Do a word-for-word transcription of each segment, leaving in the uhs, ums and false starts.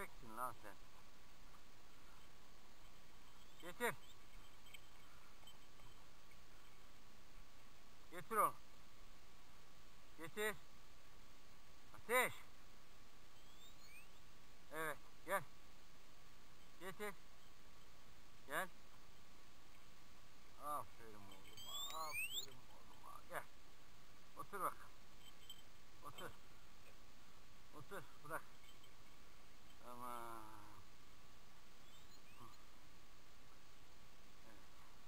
köpeksin lan sen. Getir. Getir onu. Getir. Ateş. Evet, gel. Getir. Gel. Aferin oğluma, aferin oğluma. Gel. Otur bak. Otur. Otur, bırak. Tamam. Evet.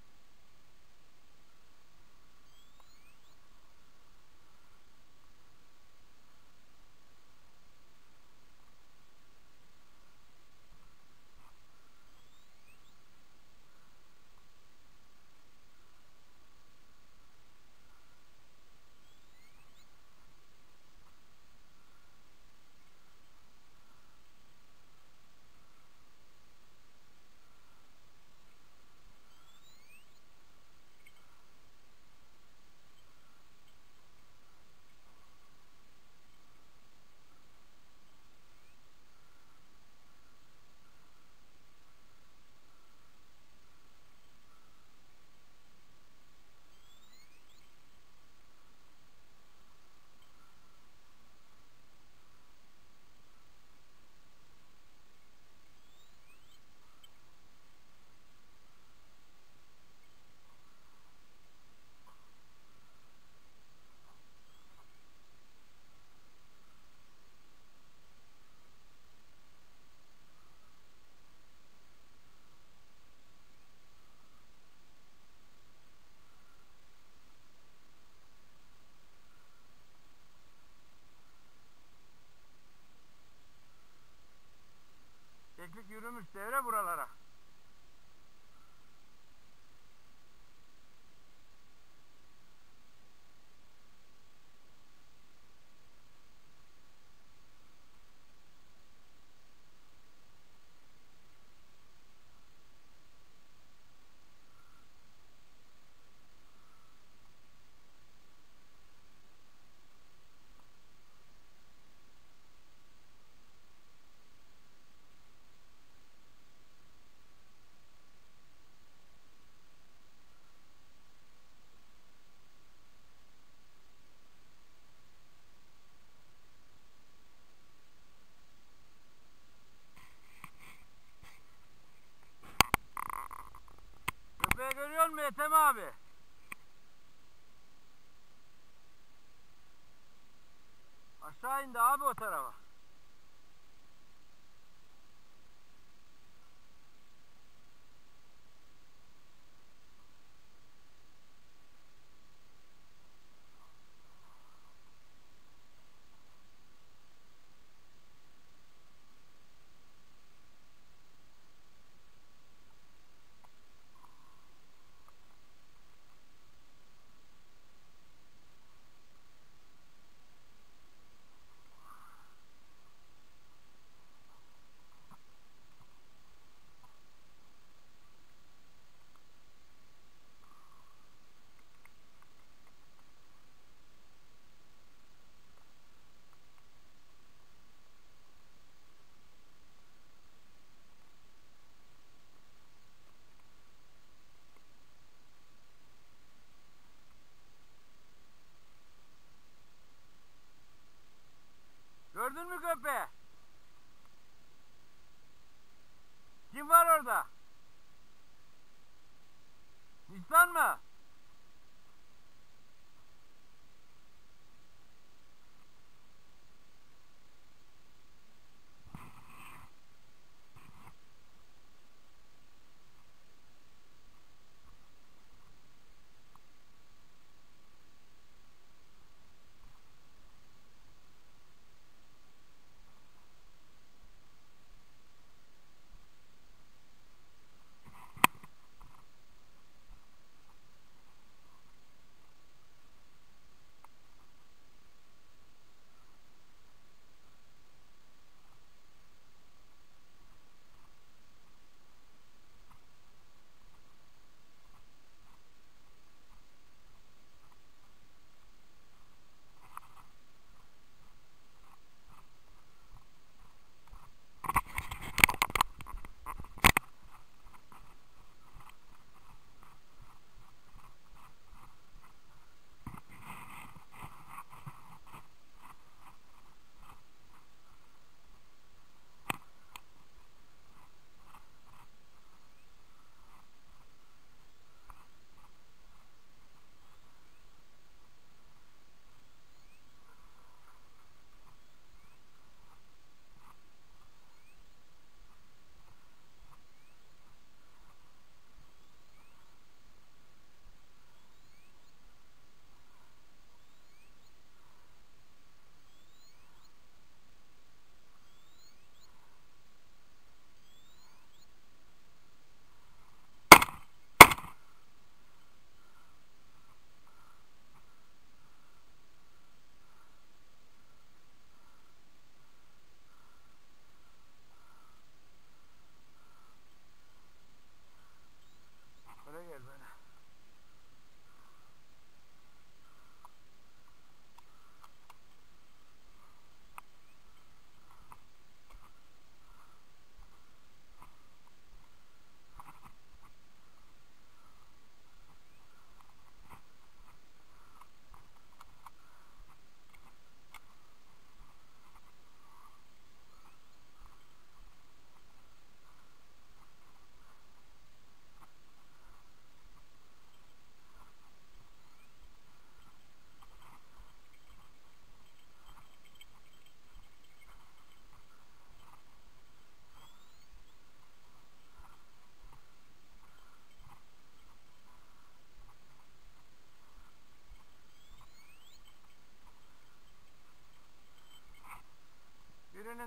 Keklik yürümüş devre buralara. Köpeği görüyor musun Ethem abi? Aşağı indi abi o tarafa. Gördün mü köpeği? Kim var orada? İnsan mı?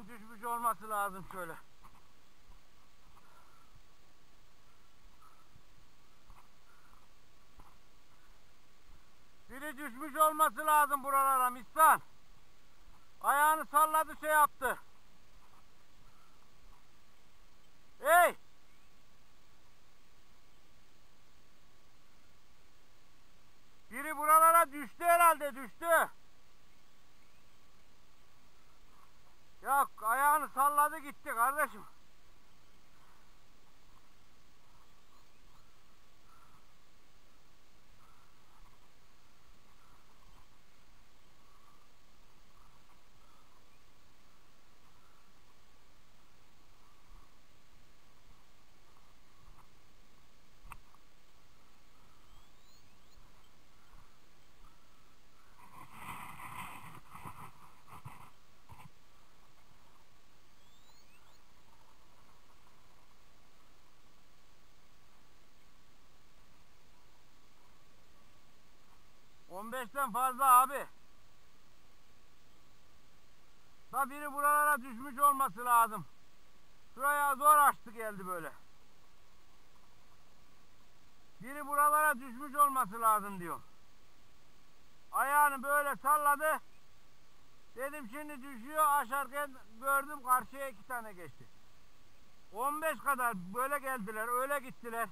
Biri düşmüş olması lazım şöyle. Biri düşmüş olması lazım buralara Mistan. Ayağını salladı, şey yaptı. Hey! Biri buralara düştü herhalde, düştü. Yok, ayağını salladı gitti kardeşim. on beşten fazla abi. Da biri buralara düşmüş olması lazım. Şuraya zor açtı geldi böyle. Biri buralara düşmüş olması lazım diyor. Ayağını böyle salladı. Dedim şimdi düşüyor, aşarken gördüm karşıya iki tane geçti. on beş kadar böyle geldiler, öyle gittiler.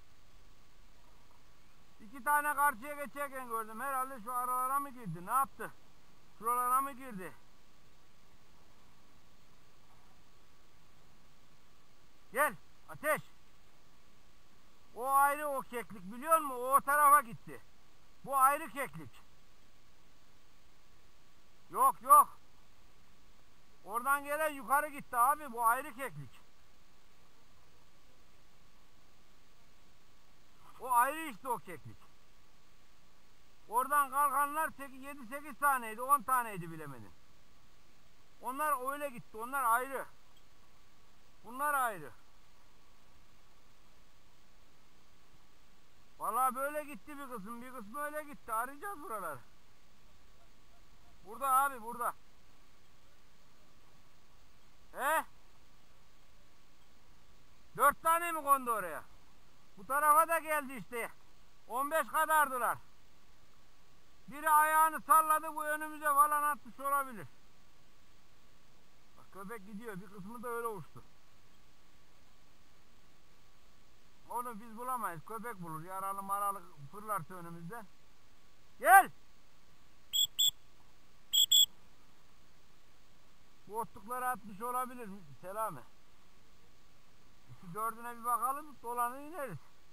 İki tane karşıya geçerken gördüm. Herhalde şu aralara mı girdi? Ne yaptı? Şuralara mı girdi? Gel Ateş. O ayrı, o keklik biliyor musun? O, o tarafa gitti. Bu ayrı keklik. Yok yok. Oradan gelen yukarı gitti abi. Bu ayrı keklik. O ayrı işte, o keklik. Oradan kalkanlar yedi sekiz taneydi, on taneydi bilemedin. Onlar öyle gitti. Onlar ayrı. Bunlar ayrı. Vallahi böyle gitti bir kısım. Bir kısmı öyle gitti. Arayacağız buraları. Burada abi, burada. He? Dört tane mi kondu oraya? Bu tarafa da geldi işte. on beş kadardılar. Biri ayağını salladı, bu önümüze falan atmış olabilir. Bak köpek gidiyor. Bir kısmı da öyle uçtu. Onu biz bulamayız. Köpek bulur. Yaralı maralı fırlarsa önümüzde. Gel! Bu otlukları atmış olabilir. Selami. Şu dördüne bir bakalım. Dolanır ineriz.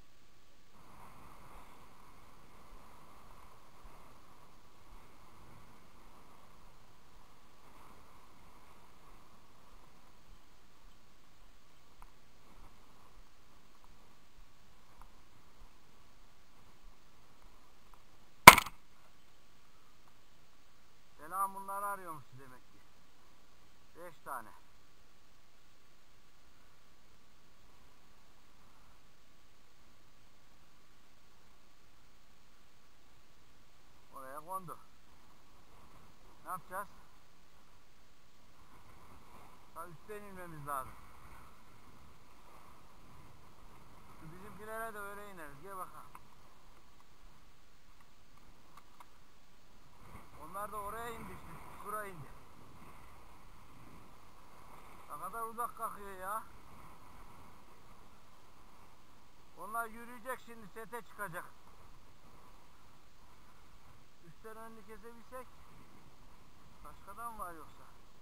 Selam, bunları arıyormuş demek ki. Beş tane. Oraya kondu. Ne yapacağız? Ta üstten inmemiz lazım. Şu bizimkilere de öyle ineriz. Gel bakalım. Onlar da oraya indi işte. Şuraya indi. Ne kadar uzak kalkıyor ya. Onlar yürüyecek şimdi, sete çıkacak. Üstten önünü kesebilsek. Başkadan var yoksa.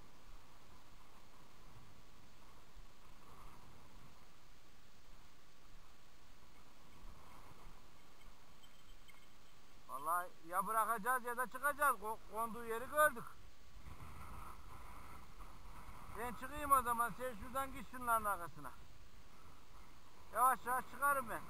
Vallahi ya bırakacağız ya da çıkacağız. Konduğu yeri gördük. Ben çıkayım o zaman. Sen şuradan git şunların arkasına. Yavaş yavaş çıkarım ben.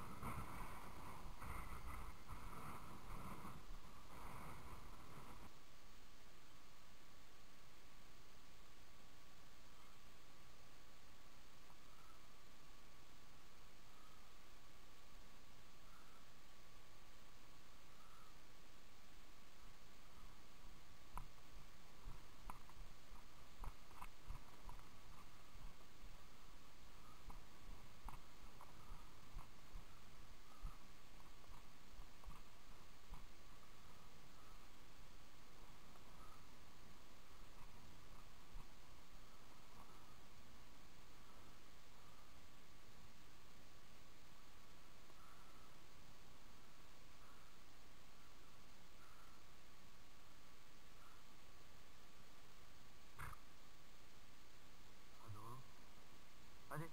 Hadi.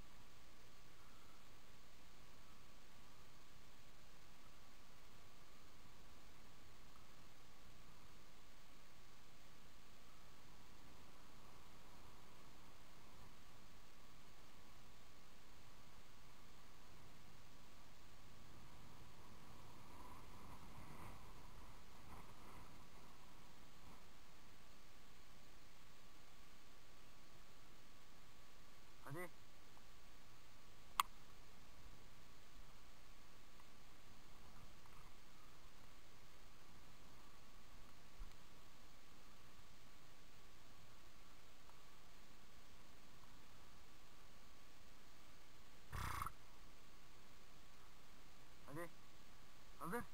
Hadi. Hadi. Kaldır.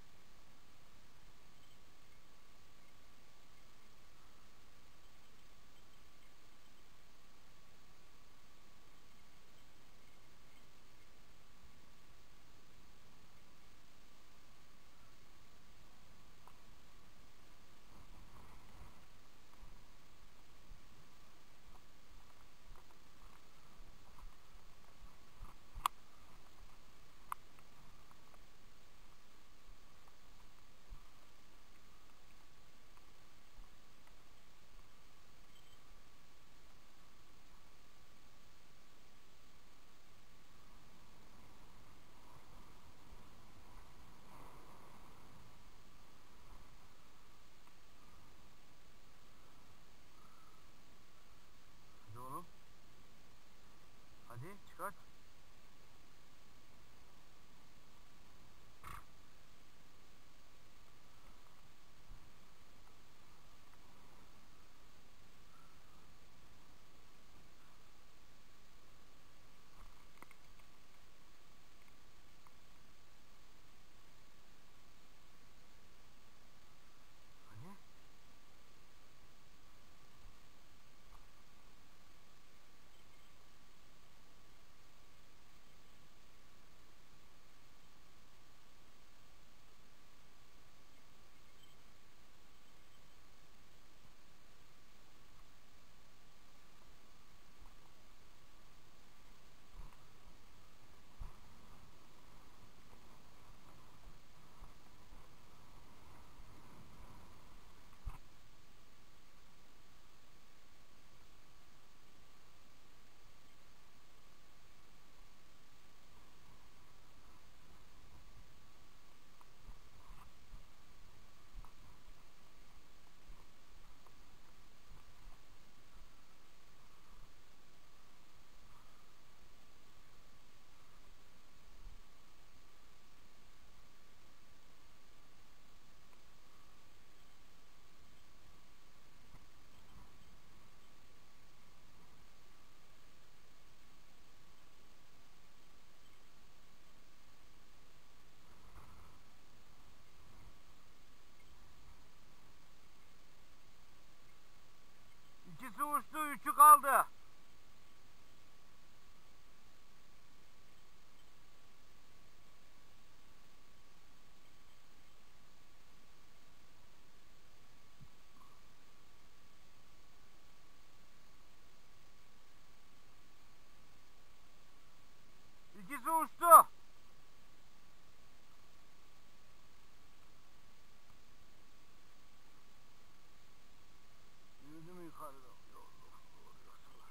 Hadi oğlum. Hadi çıkart. Hadi. İkisi uçtu, üçü kaldı. İkisi uçtu. Yürüdü mü yukarıda? Yok, yok, yok, yoksalar.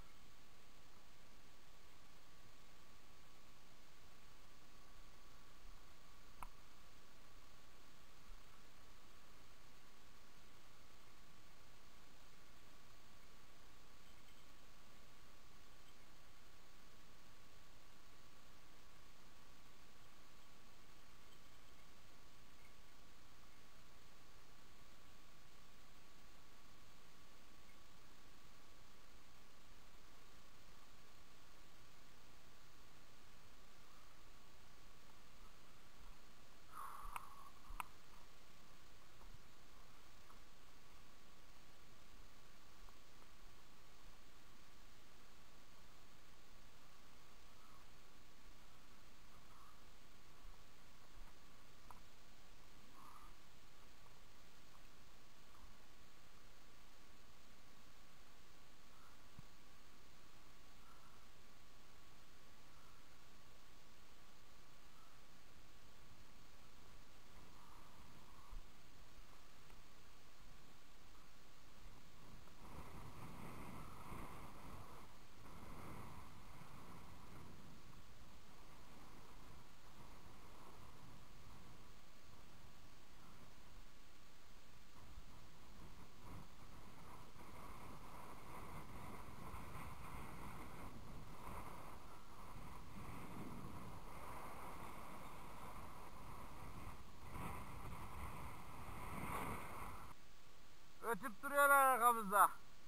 Ötüp duruyorlar arkamızda.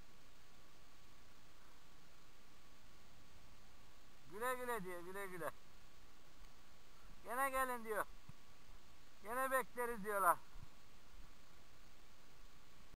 Güle güle diyor, güle güle. Gene gelin diyor. Gene bekleriz diyorlar.